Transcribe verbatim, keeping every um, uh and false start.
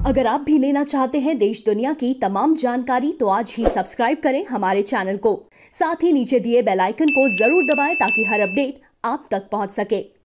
अगर आप भी लेना चाहते हैं देश दुनिया की तमाम जानकारी तो आज ही सब्सक्राइब करें हमारे चैनल को। साथ ही नीचे दिए बेल आइकन को जरूर दबाएं ताकि हर अपडेट आप तक पहुंच सके।